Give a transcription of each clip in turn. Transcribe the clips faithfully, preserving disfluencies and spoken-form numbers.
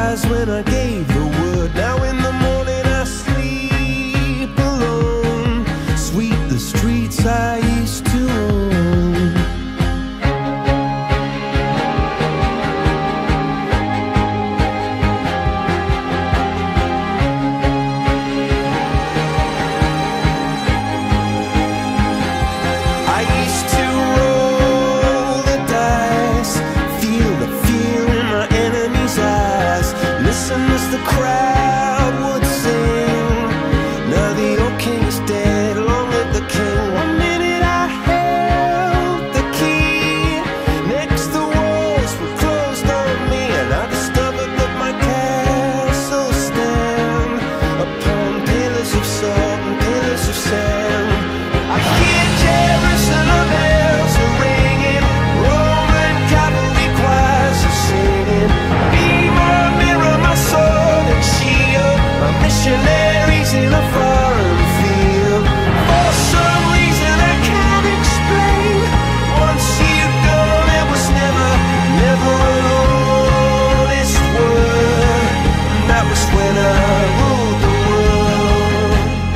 eyes when I gave the word. Now in the morning I sleep alone. Sweep the streets I used to own. I used to roll the dice, feel the fear in my enemy's eyes, listen as the crowd would sing. Now the old king is dead, long live the king. One minute I held the key, next the walls were closed on me, and I discovered that my castle stand upon pillars of salt and pillars of sand. I hear Jerusalem bells are ringing, Roman cavalry choirs are singing. Be my mirror, my sword and shield, my missionaries in a foreign field. For some reason I can't explain, once you've gone it was never, never an honest word. And that was when I ruled the world.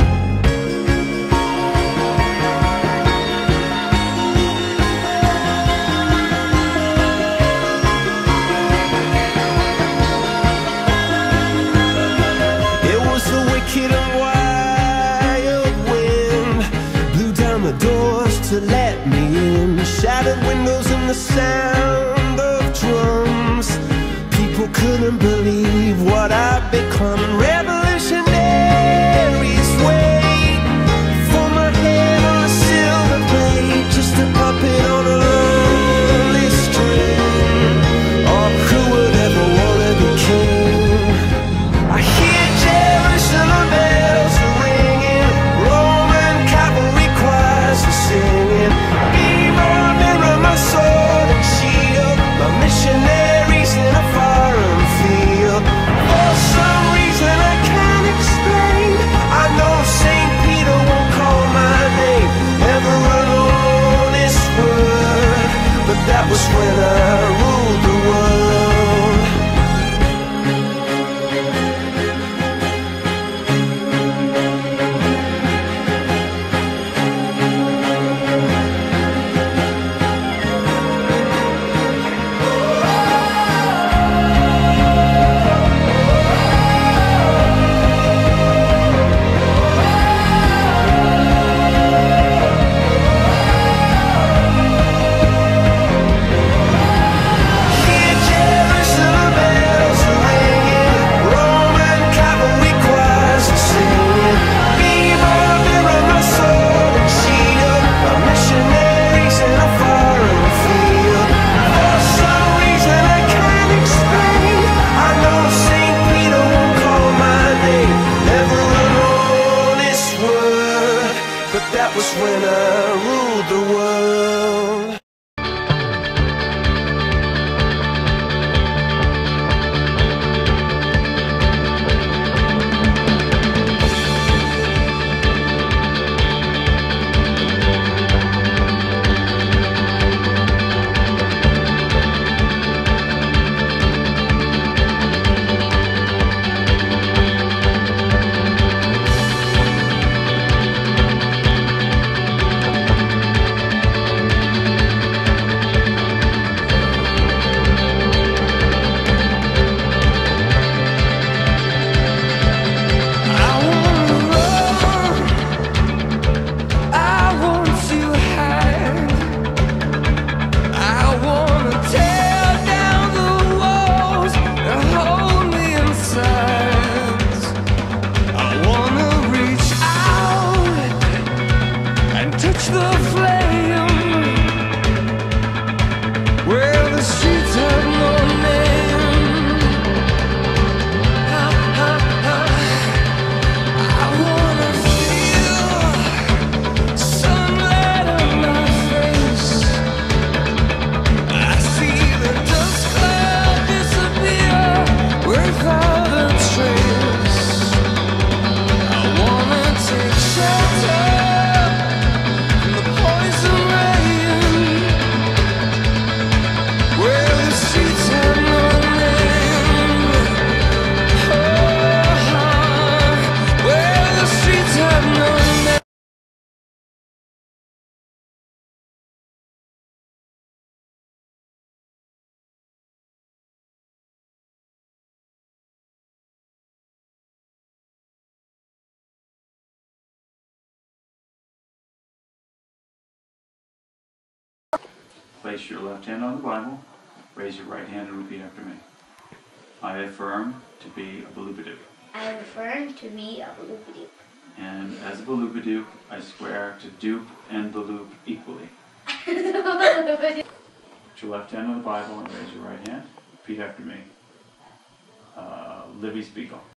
It was the wicked and wild wind, blew down the doors to let me in, shattered windows and the sound of drums. People couldn't believe what I'd become. Revolutionaries wait for my head on a silver plate, just a puppet on a lonely string. Oh, who would ever wanna be king? I hear Jerusalem bells are ringing, Roman cavalry choirs are singing. Be my mirror, my sword and shield, my missionaries in a foreign field. For some reason Place your left hand on the Bible, raise your right hand and repeat after me. I affirm to be a Baloopadook. I affirm to be a Baloopadook. And as a Baloopadook, I swear to dupe and Baloop equally. Put your left hand on the Bible and raise your right hand. Repeat after me. Uh, Livy Spiegel.